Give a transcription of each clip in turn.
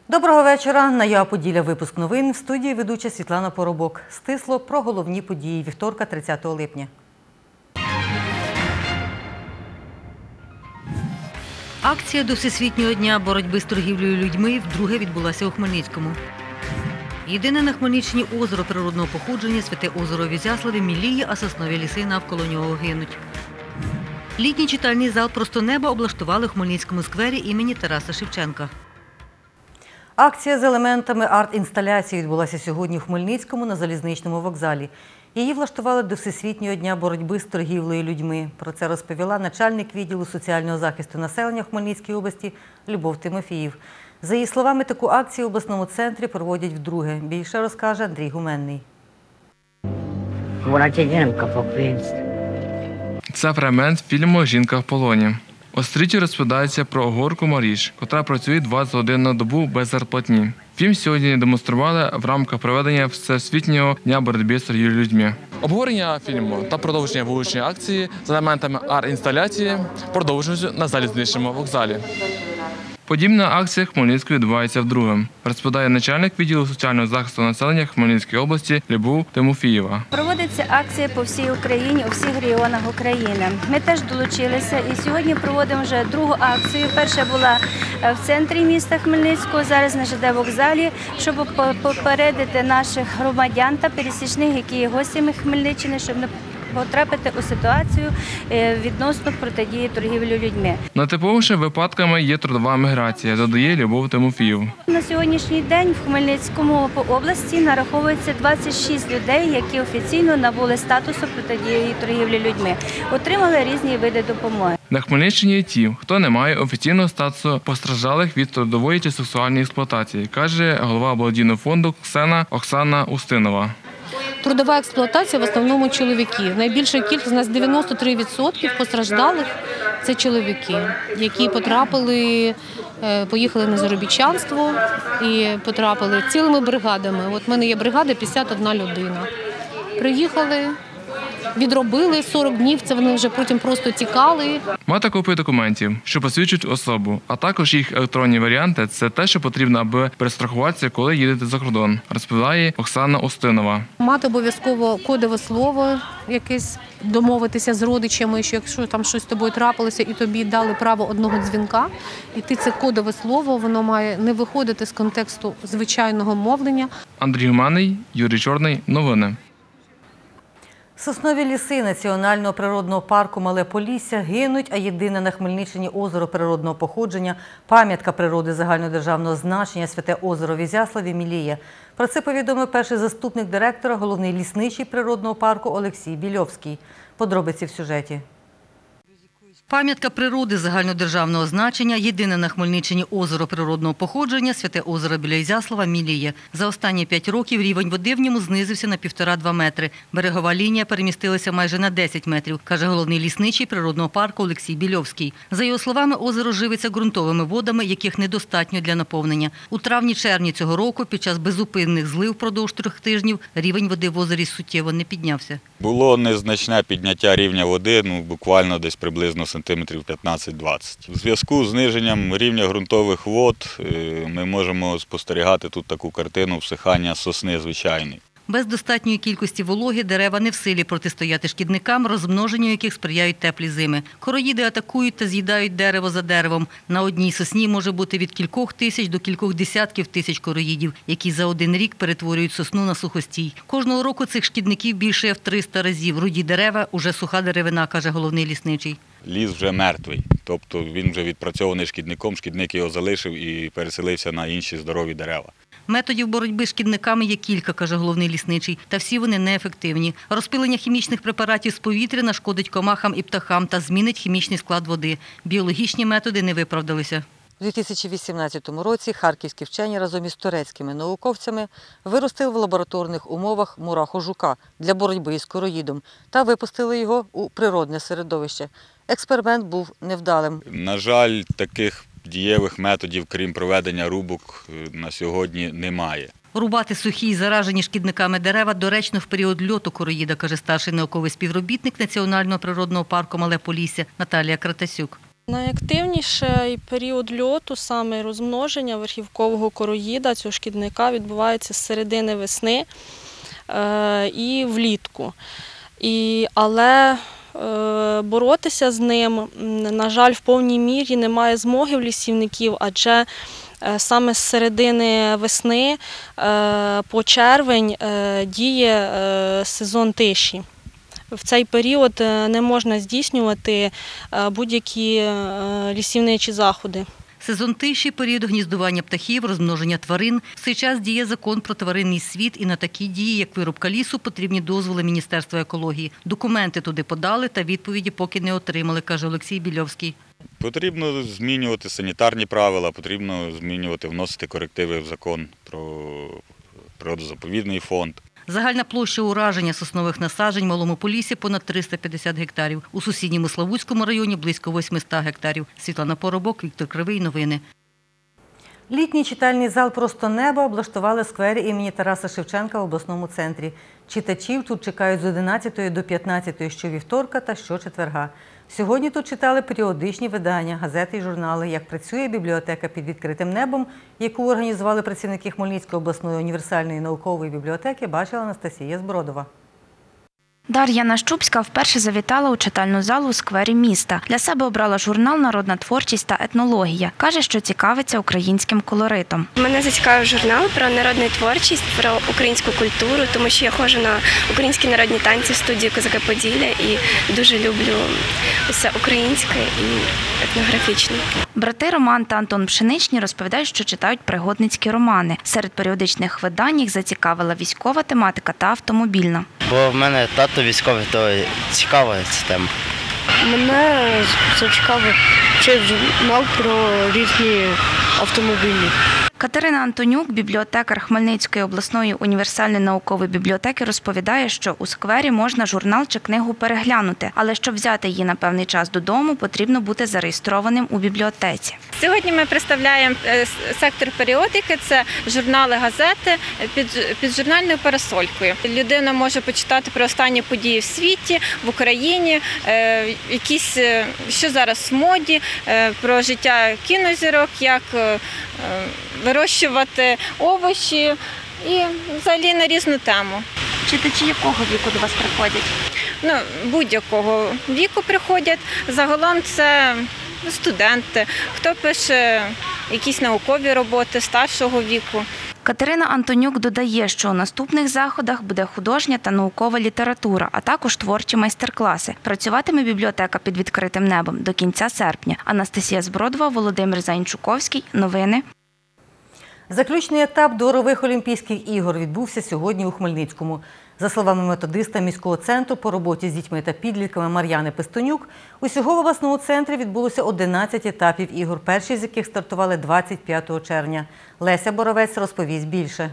Доброго вечора. На ЯА Поділля випуск новин. В студії ведуча Світлана Поробок. Стисло про головні події вівторка 30 липня. Акція до Всесвітнього дня боротьби з торгівлею людьми вдруге відбулася у Хмельницькому. Єдине на Хмельниччині озеро природного походження Святе озеро в Ізяславі міліє, а соснові ліси навколо нього гинуть. Літній читальний зал «Просто неба» облаштували в Хмельницькому сквері імені Тараса Шевченка. Акція з елементами арт-інсталяції відбулася сьогодні в Хмельницькому на залізничному вокзалі. Її влаштували до Всесвітнього дня боротьби з торгівлею людьми. Про це розповіла начальник відділу соціального захисту населення в Хмельницькій області Любов Тимофіїв. За її словами, таку акцію в обласному центрі проводять вдруге. Більше розкаже Андрій Гуменний. Це фрагмент фільму «Жінка в полоні». У стрічі розповідається про Огорку Маріш, котра працює 20 годин на добу без зарплатні. Фільм сьогодні демонстрували в рамках проведення Всесвітнього дня боротьби з торгівлею людьми. Обговорення фільму та продовження вуличної акції з елементами арт-інсталяції продовжуються на залізничному вокзалі. Подібна акція Хмельницької відбувається вдруге, розповідає начальник відділу соціального захисту населення Хмельницької області Любов Тимофіїва. Проводиться акція по всій Україні, у всіх регіонах України. Ми теж долучилися і сьогодні проводимо вже другу акцію. Перша була в центрі міста Хмельницького, зараз на ЖД вокзалі, щоб попередити наших громадян та пересічних, які є гостями Хмельниччини, щоб не потрапити у ситуацію відносно протидії торгівлі людьми. Найтиповішими випадками є трудова міграція, додає Любов Тимофіїв. На сьогоднішній день в Хмельницькому по області нараховується 26 людей, які офіційно набули статусу протидії торгівлі людьми. Отримали різні види допомоги. На Хмельниччині є ті, хто не має офіційного статусу постраждалих від трудової чи сексуальної експлуатації, каже голова благодійного фонду «Ксена» Оксана Устинова. Трудова експлуатація в основному чоловіків. Найбільша кількість, у нас 93% постраждалих – це чоловіки, які поїхали на заробітчанство і потрапили цілими бригадами. От в мене є бригада 51 людина. Приїхали, відробили 40 днів, це вони вже потім просто тікали. Мати копії документів, що посвідчують особу, а також їх електронні варіанти – це те, що потрібно, аби перестрахуватися, коли їдете за кордон, розповідає Оксана Устинова. Мати обов'язково кодове слово, якесь домовитися з родичами, що якщо там щось з тобою трапилося і тобі дали право одного дзвінка, і ти це кодове слово, воно має не виходити з контексту звичайного мовлення. Андрій Гуменний, Юрій Чорний. Новини. Соснові ліси Національного природного парку Мале Полісся гинуть, а єдине на Хмельниччині озеро природного походження, пам'ятка природи загальнодержавного значення Святе озеро в Ізяславі міліє. Про це повідомив перший заступник директора, головний лісничий природного парку Олексій Більовський. Подробиці в сюжеті. Пам'ятка природи загальнодержавного значення, єдине на Хмельниччині озеро природного походження, Святе озеро біля Ізяслава міліє. За останні 5 років рівень води в ньому знизився на 1,5–2 метри. Берегова лінія перемістилася майже на 10 метрів, каже головний лісничий природного парку Олексій Більовський. За його словами, озеро живиться ґрунтовими водами, яких недостатньо для наповнення. У травні-червні цього року під час безупинних злив впродовж 3 тижнів рівень води в озері суттєво не піднявся. Було незначне підняття рівня води, буквально десь приблизно сантиметрів 15-20. У зв'язку з зниженням рівня ґрунтових вод ми можемо спостерігати тут таку картину всихання сосни звичайної. Без достатньої кількості вологи дерева не в силі протистояти шкідникам, розмноженню яких сприяють теплі зими. Короїди атакують та з'їдають дерево за деревом. На одній сосні може бути від кількох тисяч до кількох десятків тисяч короїдів, які за один рік перетворюють сосну на сухостій. Кожного року цих шкідників більше в 300 разів. Руді дерева – уже суха деревина, каже головний лісничий. Ліс вже мертвий, тобто він вже відпрацьований шкідником, шкідник його залишив і переселився на інші здорові дерева. Методів боротьби з шкідниками є кілька, каже головний лісничий, та всі вони неефективні. Розпилення хімічних препаратів з повітря нашкодить комахам і птахам та змінить хімічний склад води. Біологічні методи не виправдалися. У 2018 році харківські вчені разом із турецькими науковцями виростили в лабораторних умовах мураху-жука для боротьби із короїдом та випустили його у природне середовище. Експеримент був невдалим. На жаль, таких дієвих методів, крім проведення рубок, на сьогодні немає. Рубати сухі й заражені шкідниками дерева доречно в період льоту короїда, каже старший науковий співробітник Національного природного парку Мале Полісся Наталія Кратасюк. Найактивніший період льоту, саме розмноження верхівкового короїда, цього шкідника, відбувається з середини весни і влітку. Але боротися з ним, на жаль, в повній мірі немає змоги в лісівників, адже саме з середини весни по червень діє сезон тиші. В цей період не можна здійснювати будь-які лісівничі заходи. Сезон тиші – період гніздування птахів, розмноження тварин. В цей час діє закон про тваринний світ, і на такі дії, як вирубка лісу, потрібні дозволи Міністерства екології. Документи туди подали та відповіді поки не отримали, каже Олексій Більовський. Потрібно змінювати санітарні правила, потрібно змінювати, вносити корективи в закон про природозаповідний фонд. Загальна площа ураження соснових насаджень в Малому Поліссі – понад 350 гектарів. У сусідньому Славутському районі – близько 800 гектарів. Світлана Поробок, Віктор Кривий. Новини. Літній читальний зал «Просто небо» облаштували в сквері імені Тараса Шевченка в обласному центрі. Читачів тут чекають з 11 до 15 щовівторка та щочетверга. Сьогодні тут читали періодичні видання, газети і журнали. Як працює бібліотека під відкритим небом, яку організували працівники Хмельницької обласної універсальної наукової бібліотеки, бачила Анастасія Збродова. Дар'я Нащупська вперше завітала у читальну залу у сквері міста. Для себе обрала журнал «Народна творчість та етнологія». Каже, що цікавиться українським колоритом. Мене зацікавив журнал про народну творчість, про українську культуру, тому що я ходжу на українські народні танці в студії «Козаки Поділля» і дуже люблю усе українське і етнографічне. Брати Роман та Антон Пшеничні розповідають, що читають пригодницькі романи. Серед періодичних видань їх зацікавила військова тематика та автомобільна. Бо в мене тато військовий, то цікава ця тема. Мене зацікавив журнал про різні автомобілі. Катерина Антонюк, бібліотекар Хмельницької обласної універсальної наукової бібліотеки, розповідає, що у сквері можна журнал чи книгу переглянути, але щоб взяти її на певний час додому, потрібно бути зареєстрованим у бібліотеці. Сьогодні ми представляємо сектор періодики, це журнали, газети під журнальною парасолькою. Людина може почитати про останні події в світі, в Україні, якісь, що зараз в моді, про життя кінозірок, як вирощувати овочі і взагалі на різну тему. Читачі якого віку до вас приходять? Будь-якого віку приходять. Загалом це студенти, хто пише якісь наукові роботи старшого віку. Катерина Антонюк додає, що у наступних заходах буде художня та наукова література, а також творчі майстер-класи. Працюватиме бібліотека під відкритим небом до кінця серпня. Анастасія Збродова, Володимир Зайнчуковський. Новини. Заключний етап дворових Олімпійських ігор відбувся сьогодні у Хмельницькому. За словами методиста міського центру по роботі з дітьми та підлітками Мар'яни Пестонюк, усього в обласному центрі відбулося 11 етапів ігор, перші з яких стартували 25 червня. Леся Боровець розповість більше.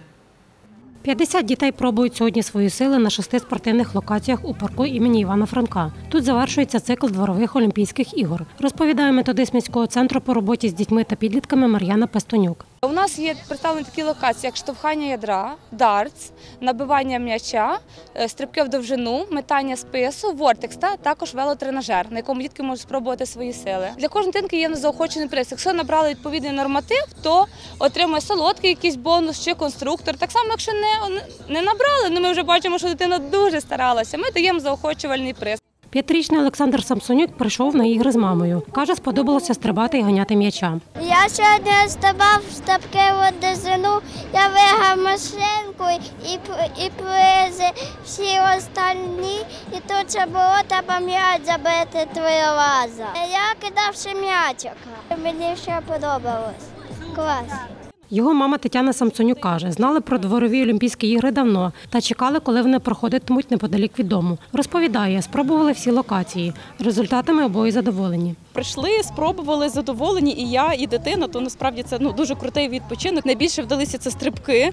50 дітей пробують сьогодні свої сили на 6 спортивних локаціях у парку імені Івана Франка. Тут завершується цикл дворових Олімпійських ігор, розповідає методист міського центру по роботі з дітьми та підлітками Мар'яна Пестонюк. У нас є представлені такі локації, як штовхання ядра, дартс, набивання м'яча, стрибки в довжину, метання спису, вортекс та також велотренажер, на якому дітки можуть спробувати свої сили. Для кожної дитинки є заохочений приз. Якщо набрали відповідний норматив, то отримує солодкий якийсь бонус чи конструктор. Так само, якщо не набрали, ми вже бачимо, що дитина дуже старалася, ми даємо заохочувальний приз. 5-річний Олександр Самсонюк прийшов на ігри з мамою. Каже, сподобалося стрибати і ганяти м'яча. Я сьогодні стрибав стрибки в дизину, я виграв машинку і призи всі останні. І тут це було, треба м'яч забити 3 рази. Я кидав ще м'ячик. Мені ще подобалось. Клас. Його мама Тетяна Самсонюк каже, знали про дворові Олімпійські ігри давно та чекали, коли вони проходитимуть неподалік від дому. Розповідає, спробували всі локації. Результатами обоє задоволені. Прийшли, спробували, задоволені і я, і дитина, то насправді це дуже крутий відпочинок. Найбільше вдалися це стрибки,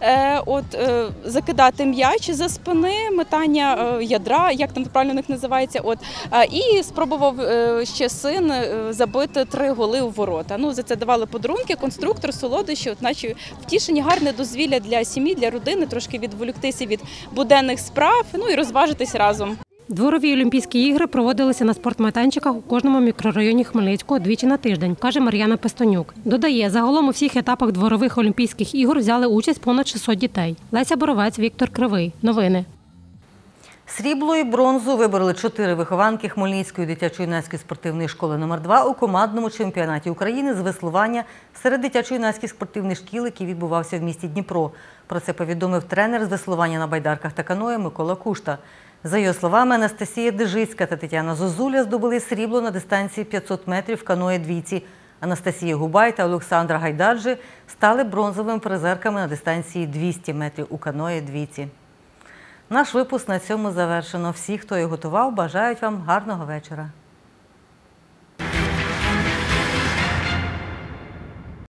закидати м'яч за спини, метання ядра, як там правильно у них називається. І спробував ще син забити 3 голи у ворота. За це давали подарунки, конструктор, солодощі, наче втішені, гарне дозвілля для сім'ї, для родини, трошки відволіктися від буденних справ, і розважитись разом. Дворові Олімпійські ігри проводилися на спортмайданчиках у кожному мікрорайоні Хмельницького двічі на тиждень, каже Мар'яна Пестонюк. Додає, загалом у всіх етапах дворових Олімпійських ігор взяли участь понад 600 дітей. Леся Боровець, Віктор Кривий. Новини. Срібло і бронзу вибороли 4 вихованки Хмельницької дитячо-юнацької спортивної школи номер 2 у командному чемпіонаті України з веслування серед дитячо-юнацьких спортивних шкіл, який відбувався в місті Дніпро. Про це повідомив тренер з веслування на байдарках та каное Микола Кушта. За його словами, Анастасія Дежицька та Тетяна Зозуля здобули срібло на дистанції 500 метрів в каное двійці. Анастасія Губай та Олександра Гайдаджі стали бронзовими призерками на дистанції 200 метрів у каное двійці. Наш випуск на цьому завершено. Всі, хто його готував, бажають вам гарного вечора.